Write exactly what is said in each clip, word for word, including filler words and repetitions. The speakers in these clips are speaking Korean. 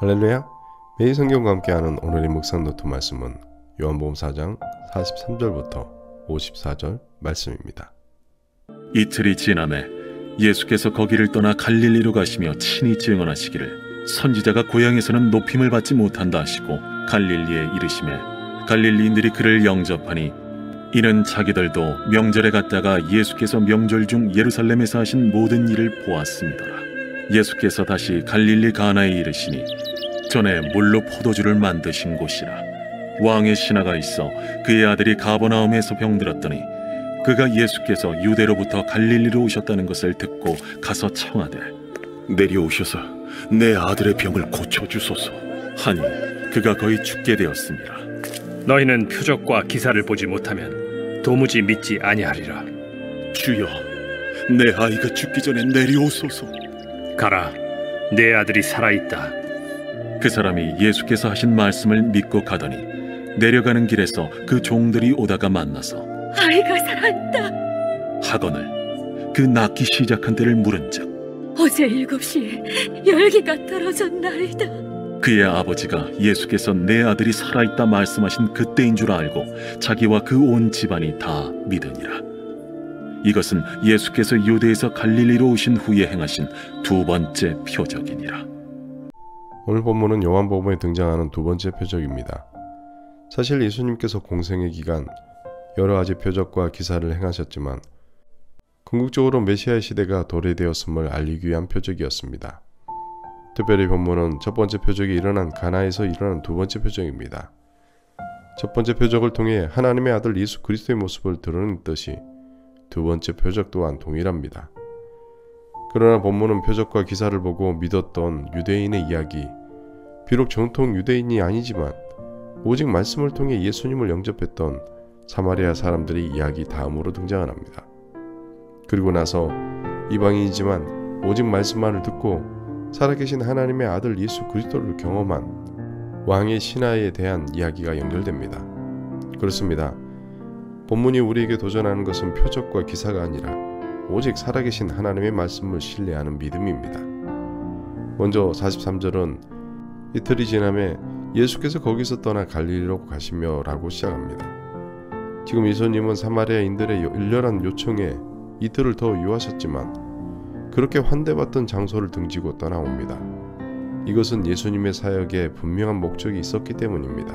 할렐루야. 매일 성경과 함께하는 오늘의 묵상 노트 말씀은 요한복음 사 장 사십삼 절부터 오십사 절 말씀입니다. 이틀이 지남에 예수께서 거기를 떠나 갈릴리로 가시며 친히 증언하시기를 선지자가 고향에서는 높임을 받지 못한다 하시고 갈릴리에 이르시매 갈릴리인들이 그를 영접하니 이는 자기들도 명절에 갔다가 예수께서 명절 중 예루살렘에서 하신 모든 일을 보았음이더라. 예수께서 다시 갈릴리 가나에 이르시니 전에 물로 포도주를 만드신 곳이라. 왕의 신하가 있어 그의 아들이 가버나움에서 병들었더니 그가 예수께서 유대로부터 갈릴리로 오셨다는 것을 듣고 가서 청하되 내려오셔서 내 아들의 병을 고쳐주소서 하니 그가 거의 죽게 되었습니다. 너희는 표적과 기사를 보지 못하면 도무지 믿지 아니하리라. 주여, 내 아이가 죽기 전에 내려오소서. 가라, 내 아들이 살아있다. 그 사람이 예수께서 하신 말씀을 믿고 가더니 내려가는 길에서 그 종들이 오다가 만나서 아이가 살아있다 하거늘 그 낳기 시작한 때를 물은즉 어제 일곱 시에 열기가 떨어졌나이다. 그의 아버지가 예수께서 내 아들이 살아있다 말씀하신 그때인 줄 알고 자기와 그 온 집안이 다 믿으니라. 이것은 예수께서 유대에서 갈릴리로 오신 후에 행하신 두 번째 표적이니라. 오늘 본문은 요한복음에 등장하는 두 번째 표적입니다. 사실 예수님께서 공생의 기간 여러 가지 표적과 기사를 행하셨지만 궁극적으로 메시아의 시대가 도래되었음을 알리기 위한 표적이었습니다. 특별히 본문은 첫 번째 표적이 일어난 가나에서 일어난 두 번째 표적입니다. 첫 번째 표적을 통해 하나님의 아들 예수 그리스도의 모습을 드러낸 뜻이 두 번째 표적 또한 동일합니다. 그러나 본문은 표적과 기사를 보고 믿었던 유대인의 이야기, 비록 정통 유대인이 아니지만 오직 말씀을 통해 예수님을 영접했던 사마리아 사람들의 이야기 다음으로 등장을 합니다. 그리고 나서 이방인이지만 오직 말씀만을 듣고 살아계신 하나님의 아들 예수 그리스도를 경험한 왕의 신하에 대한 이야기가 연결됩니다. 그렇습니다. 본문이 우리에게 도전하는 것은 표적과 기사가 아니라 오직 살아계신 하나님의 말씀을 신뢰하는 믿음입니다. 먼저 사십삼 절은 이틀이 지남에 예수께서 거기서 떠나 갈릴리로 가시며 라고 시작합니다. 지금 예수님은 사마리아인들의 일렬한 요청에 이틀을 더 유하셨지만 그렇게 환대받던 장소를 등지고 떠나옵니다. 이것은 예수님의 사역에 분명한 목적이 있었기 때문입니다.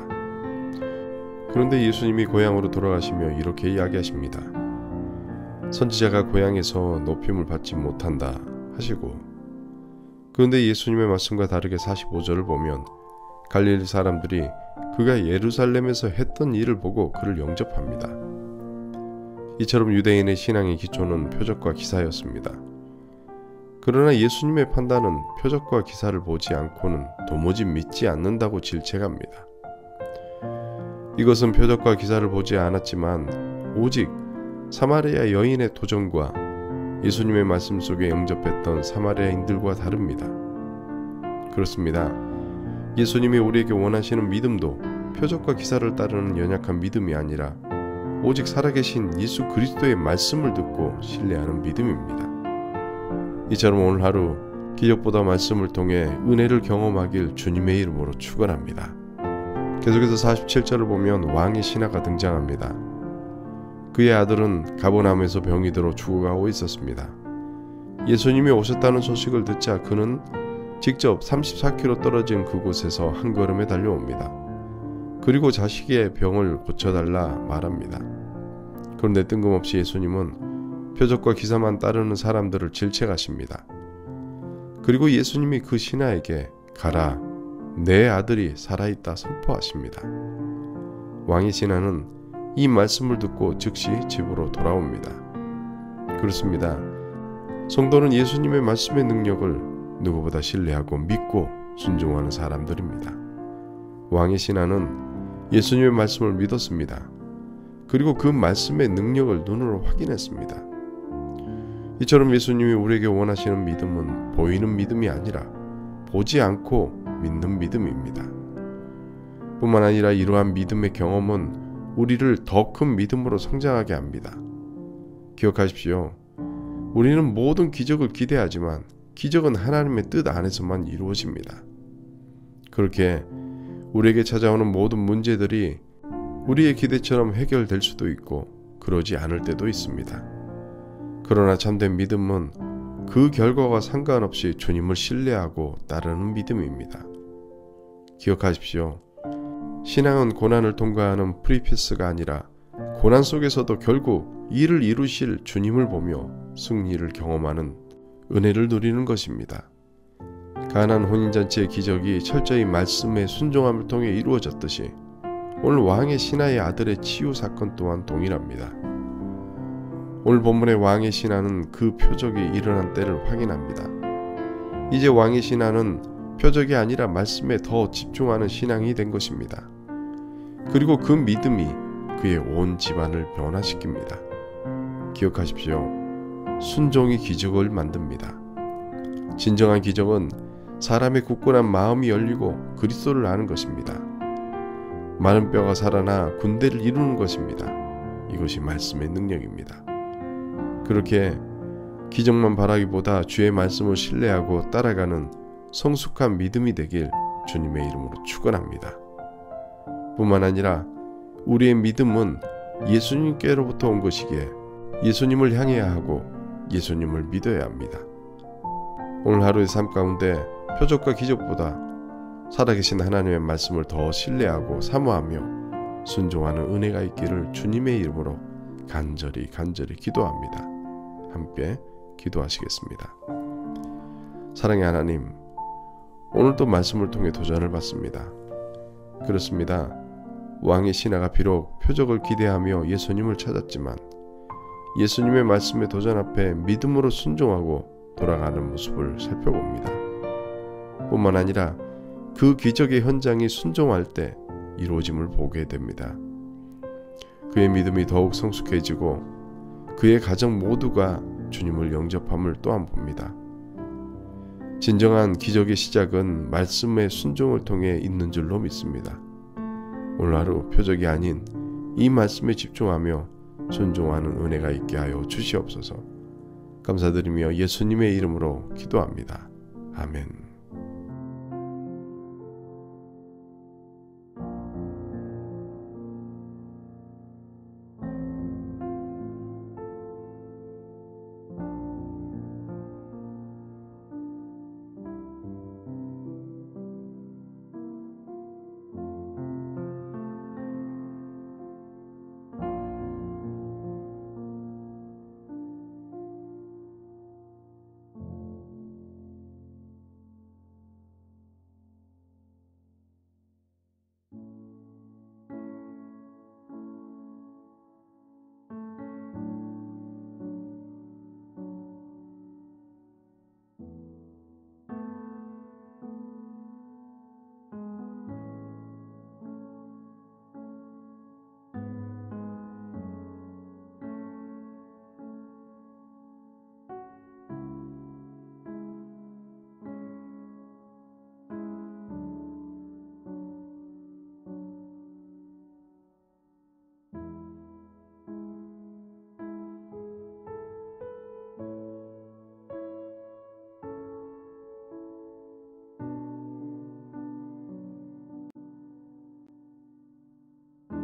그런데 예수님이 고향으로 돌아가시며 이렇게 이야기하십니다. 선지자가 고향에서 높임을 받지 못한다 하시고, 그런데 예수님의 말씀과 다르게 사십오 절을 보면 갈릴리 사람들이 그가 예루살렘에서 했던 일을 보고 그를 영접합니다. 이처럼 유대인의 신앙의 기초는 표적과 기사였습니다. 그러나 예수님의 판단은 표적과 기사를 보지 않고는 도무지 믿지 않는다고 질책합니다. 이것은 표적과 기사를 보지 않았지만 오직 사마리아 여인의 도전과 예수님의 말씀 속에 영접했던 사마리아인들과 다릅니다. 그렇습니다. 예수님이 우리에게 원하시는 믿음도 표적과 기사를 따르는 연약한 믿음이 아니라 오직 살아계신 예수 그리스도의 말씀을 듣고 신뢰하는 믿음입니다. 이처럼 오늘 하루 기적보다 말씀을 통해 은혜를 경험하길 주님의 이름으로 축원합니다. 계속해서 사십칠 절을 보면 왕의 신하가 등장합니다. 그의 아들은 가버나움에서 병이 들어 죽어가고 있었습니다. 예수님이 오셨다는 소식을 듣자 그는 직접 삼십사 킬로미터 떨어진 그곳에서 한 걸음에 달려옵니다. 그리고 자식의 병을 고쳐달라 말합니다. 그런데 뜬금없이 예수님은 표적과 기사만 따르는 사람들을 질책하십니다. 그리고 예수님이 그 신하에게 가라, 내 아들이 살아있다 선포하십니다. 왕의 신하는 이 말씀을 듣고 즉시 집으로 돌아옵니다. 그렇습니다. 성도는 예수님의 말씀의 능력을 누구보다 신뢰하고 믿고 순종하는 사람들입니다. 왕의 신하는 예수님의 말씀을 믿었습니다. 그리고 그 말씀의 능력을 눈으로 확인했습니다. 이처럼 예수님이 우리에게 원하시는 믿음은 보이는 믿음이 아니라 보지 않고 믿는 믿음입니다. 뿐만 아니라 이러한 믿음의 경험은 우리를 더 큰 믿음으로 성장하게 합니다. 기억하십시오. 우리는 모든 기적을 기대하지만 기적은 하나님의 뜻 안에서만 이루어집니다. 그렇게 우리에게 찾아오는 모든 문제들이 우리의 기대처럼 해결될 수도 있고 그러지 않을 때도 있습니다. 그러나 참된 믿음은 그 결과와 상관없이 주님을 신뢰하고 따르는 믿음입니다. 기억하십시오. 신앙은 고난을 통과하는 프리패스가 아니라 고난 속에서도 결국 이를 이루실 주님을 보며 승리를 경험하는 은혜를 누리는 것입니다. 가나안 혼인잔치의 기적이 철저히 말씀의 순종함을 통해 이루어졌듯이 오늘 왕의 신하의 아들의 치유 사건 또한 동일합니다. 오늘 본문의 왕의 신하는 그 표적이 일어난 때를 확인합니다. 이제 왕의 신하는 표적이 아니라 말씀에 더 집중하는 신앙이 된 것입니다. 그리고 그 믿음이 그의 온 집안을 변화시킵니다. 기억하십시오. 순종이 기적을 만듭니다. 진정한 기적은 사람의 굳건한 마음이 열리고 그리스도를 아는 것입니다. 마른 뼈가 살아나 군대를 이루는 것입니다. 이것이 말씀의 능력입니다. 그렇게 기적만 바라기보다 주의 말씀을 신뢰하고 따라가는 성숙한 믿음이 되길 주님의 이름으로 축원합니다. 뿐만 아니라 우리의 믿음은 예수님께로부터 온 것이기에 예수님을 향해야 하고 예수님을 믿어야 합니다. 오늘 하루의 삶 가운데 표적과 기적보다 살아계신 하나님의 말씀을 더 신뢰하고 사모하며 순종하는 은혜가 있기를 주님의 이름으로 간절히 간절히 기도합니다. 함께 기도하시겠습니다. 사랑의 하나님, 오늘도 말씀을 통해 도전을 받습니다. 그렇습니다. 왕의 신하가 비록 표적을 기대하며 예수님을 찾았지만 예수님의 말씀의 도전 앞에 믿음으로 순종하고 돌아가는 모습을 살펴봅니다. 뿐만 아니라 그 기적의 현장이 순종할 때 이루어짐을 보게 됩니다. 그의 믿음이 더욱 성숙해지고 그의 가정 모두가 주님을 영접함을 또한 봅니다. 진정한 기적의 시작은 말씀의 순종을 통해 있는 줄로 믿습니다. 오늘 하루 표적이 아닌 이 말씀에 집중하며 순종하는 은혜가 있게 하여 주시옵소서. 감사드리며 예수님의 이름으로 기도합니다. 아멘.